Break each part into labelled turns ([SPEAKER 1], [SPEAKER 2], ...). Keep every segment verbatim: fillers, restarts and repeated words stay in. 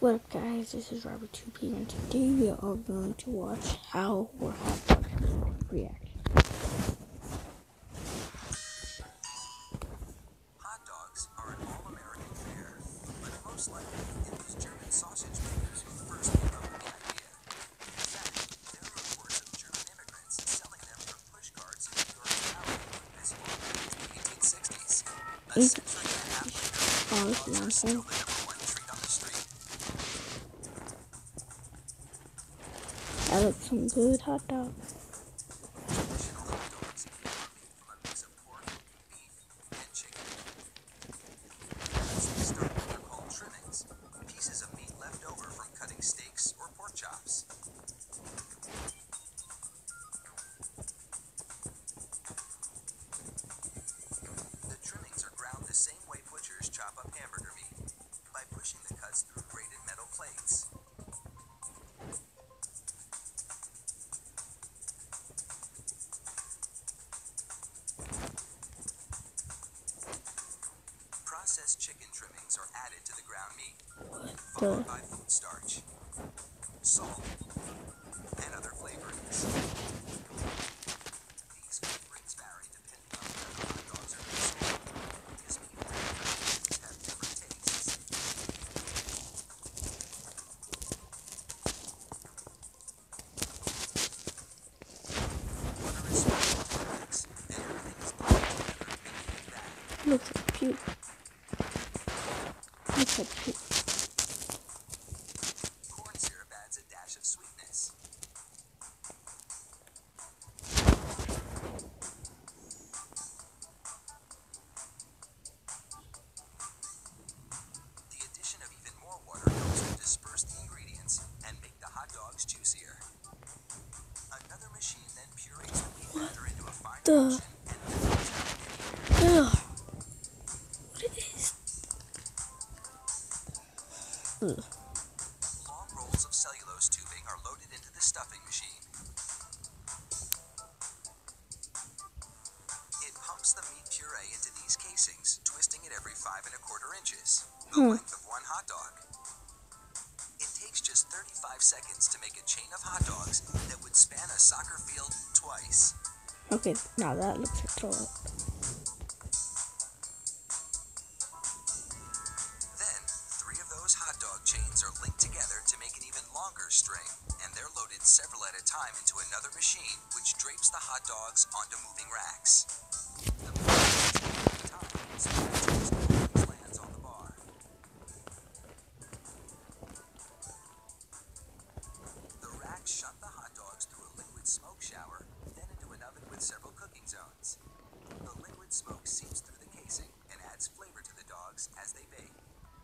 [SPEAKER 1] What up guys, this is Robert two P and today we are going to watch how we're hot dogs react.
[SPEAKER 2] Hot dogs are an all-American fare, but most likely it was German sausage makers who first came up with the idea. In fact, there are reports of German immigrants selling them from push carts in New York Valley as far back as the eighteen sixties. A century and a half later, hot dogs are still the number one treat on the street.
[SPEAKER 1] That looks some good hot dogs.
[SPEAKER 2] Traditional hot dogs are made from a mix of pork, beef, and chicken. As they start, they're called trimmings, pieces of meat left over from cutting steaks or pork chops. The trimmings are ground the same way butchers chop up hamburger meat, by pushing the cuts through grated metal plates. Processed chicken trimmings are added to the ground meat, followed by food starch, salt, and other flavorings. These flavorings vary depending on where the hot dogs are consumed, because meat manufacturers have different tastes. Butter is spread on the mix, and everything is blended together, making that.
[SPEAKER 1] Looks like puke. Looks like puke.
[SPEAKER 2] Corn syrup adds a dash of sweetness. The addition of even more water helps to disperse the ingredients and make the hot dogs juicier. Another machine then purees the meat batter into a fine
[SPEAKER 1] the-
[SPEAKER 2] emulsion and then comes out any air.
[SPEAKER 1] Ugh. What is? Ugh.
[SPEAKER 2] Long rolls of cellulose tubing are loaded into the stuffing machine. It pumps the meat puree into these casings, twisting it every five and a quarter inches, the
[SPEAKER 1] Hmm.
[SPEAKER 2] length of one hot dog. It takes just thirty-five seconds to make a chain of hot dogs that would span a soccer field twice.
[SPEAKER 1] Okay, now that looks like throw up.
[SPEAKER 2] Then, three of those hot dog chains are linked together to make an even longer string, and they're loaded several at a time into another machine, which drapes the hot dogs onto moving racks. The machine is every time, so that toast always lands on the bar. The racks shut the hot dogs through a liquid smoke shower, then into an oven with several cooking zones. The liquid smoke seeps through the casing and adds flavor to the dogs as they bake.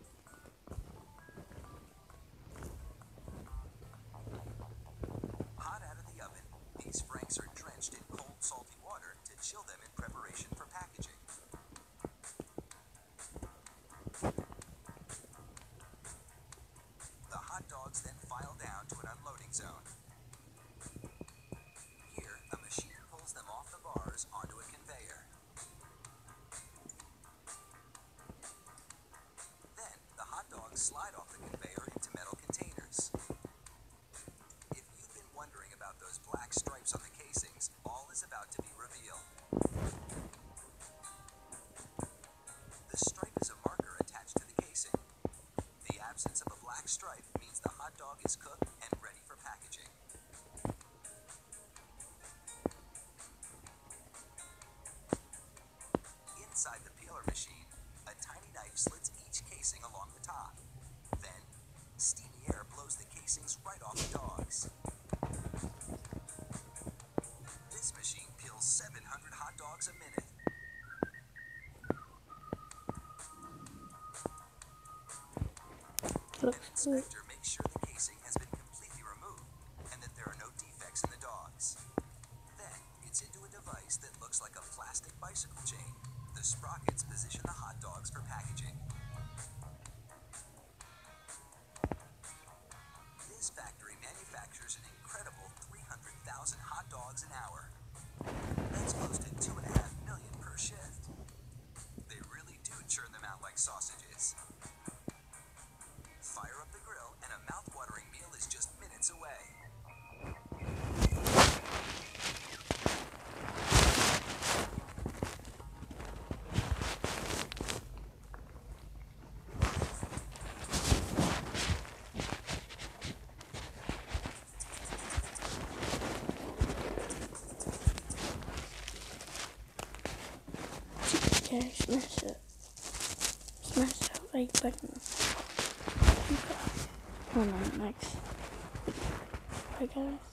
[SPEAKER 2] Hot out of the oven, these franks are drenched in cold, salty water to chill them in preparation for packaging. The hot dogs then file down to an unloading zone. Here, a machine pulls them off the bars onto a conveyor. Then, the hot dogs slide off the conveyor into metal containers. If you've been wondering about those black stripes on the casings, all is about to be revealed. The stripe is a marker attached to the casing. The absence of a black stripe means the hot dog is cooked and ready for packaging. Inside the peeler machine, a tiny knife slits each casing along the top. Then, steamy air blows the casings right off the dogs. This machine peels seven hundred hot dogs a minute. An
[SPEAKER 1] Looks good.
[SPEAKER 2] inspector makes sure the casing has been completely removed and that there are no defects in the dogs. Then, it's into a device that looks like a plastic bicycle chain. The sprockets position the hot dogs for packaging. This factory manufactures an incredible three hundred thousand hot dogs an hour. That's close to two and a half million per shift. They really do churn them out like sausages. Fire up the grill
[SPEAKER 1] Okay, smash it. Smash that like button. Hold on, next. Bye guys.